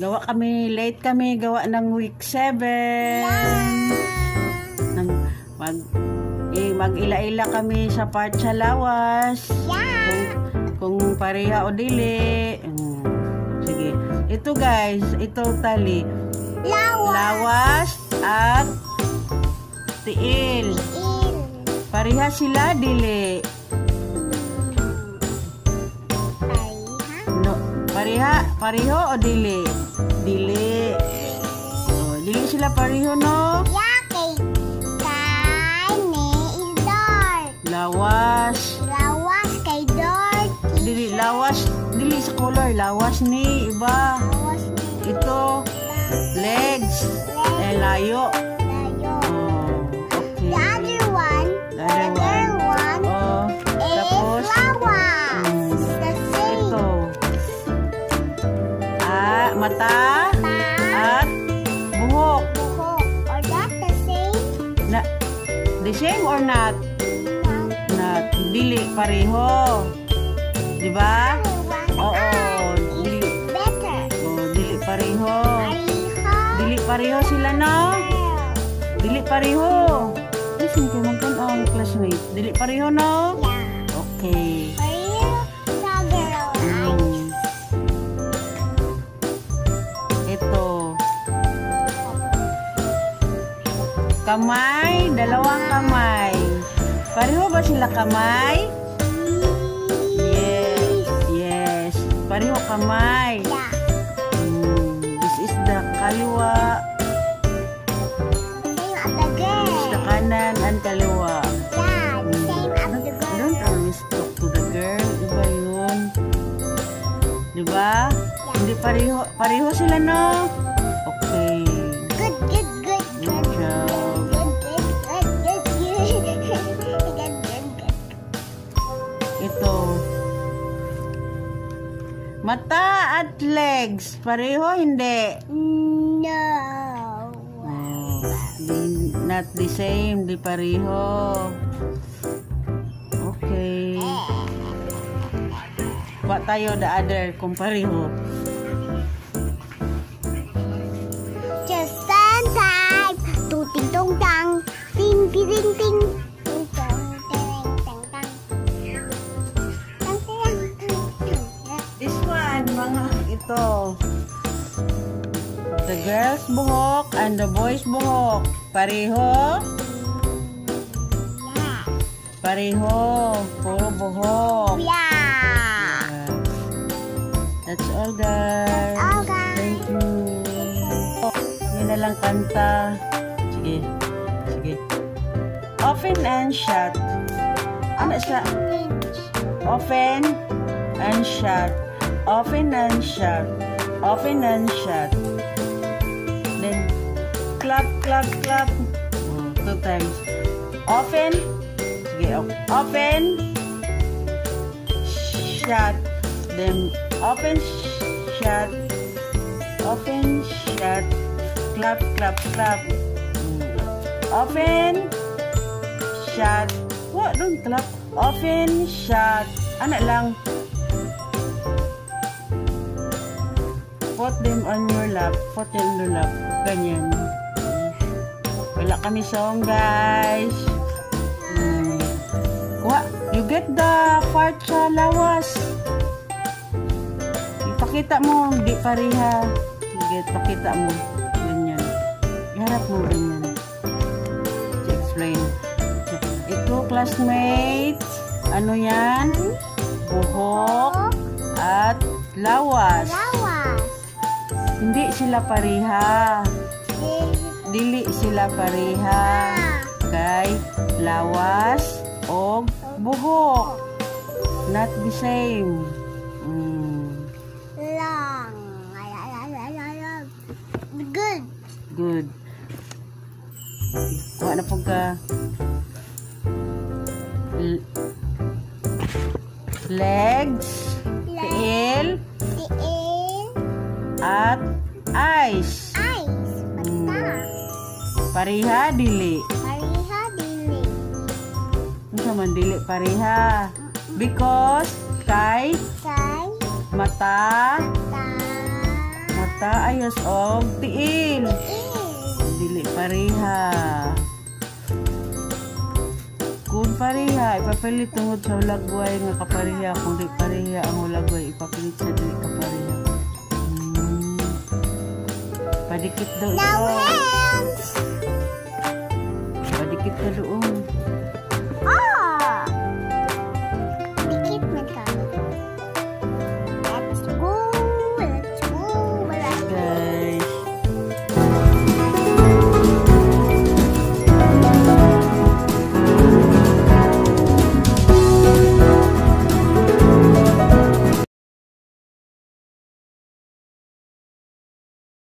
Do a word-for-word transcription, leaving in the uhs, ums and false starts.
Gawa kami, late kami, gawa ng week seven. Nang, mag, eh, mag-ila-ila kami sa part sa lawas. Kung, kung pareha o dili. Hmm. Sige. Ito guys, ito tali. Lawas. Lawas at tiil. Tiil. Pareha sila, dili. No, pareha, pareho o dili? Dili. Oh, dili sila pareho, no? Yakay. Kay ni is dark. Lawas. Lawas kay dark. Dili, lawas. Dili sa color. Lawas ni iba. Lawas ni. Ito, legs. Eh, layo. Layo. Oh, okay. The other one. The The other other one. Oh, Is tapos, lawas. mm, The same. ito. Ah, mata. At buhok. Buhok. Or that the same? Na, the same or not? Not. Dili, pareho. Diba? Oo. Dili. Better. Oh, dili pareho. Pareho. Dili pareho sila, no? Dili pareho. Listen ko magkan ang classmate. Dili pareho, no? Yeah. Okay. Pareho sa girl eyes. Mm. Ito. Kamay, dalawang kamay. Pareho ba sila kamay? Yes, yes. Pareho kamay. Yeah. Mm, this is the kaliwa. Same as the This is the girl. kanan and kaliwa. Yeah, the same as the I don't girl. always talk to the girl. Iba yun. Diba? Hindi pareho. Pareho sila, no? Okay. Good, good, good, Good good. job. Good, good, good, good, good. Good, good, good. Ito. Mata at legs. Pareho, hindi. No. Oh, di, not the same. Di pareho. Okay. Kuha tayo the other kung pareho. Just stand time. Tuting tong tang. Ting ting ting ting. Ting tong ting tang tang. Tang tang tang tang. This one, mga ito. The girl's buhok and the boy's buhok. Pareho? Yeah. Pareho. Puro buhok. Yeah. That's all, guys. all, guys. Thank you. Yun na lang kanta. Sige. Sige. Open and shut. Ano siya? Open and shut. Open and shut. Open and shut. Then, clap, clap, clap. Oh, two times. Open. Sige, open. Shut. Then, open, shut. Open, shut. Clap, clap, clap. Open, shut. What? Don't clap. Open, shut. Ano lang. Put them on your lap. Put them on your lap. Ganyan. Wala kami song, guys. Hmm. What? You get the part sa lawas. Ipakita mo. Di pareha. Sige, pakita mo. Ganyan. Iharap mo ganyan. Explain. Ito, classmates. Ano yan? Buhok at lawas. Lawas. Hindi sila pareha. Dili sila pareha. Kay lawas o buhok. Not the same. Mm. Long. Good. Good. Kuha na po ka. L- legs, tiil, Tiil. at eyes. Eyes. Mata. Pareha, dili. Pareha dili. Ano man dili pareha? Because kay Kay mata, ta. mata mata, ayos og tiil. Dili pareha. Kung pareha, ipapilit tungod sa ulagway nga kapareha. Kung di pareha ang ulagway, ipapilit sa dili kapareha. Hmm. Padikit daw ito. No hands! Padikit ka doon.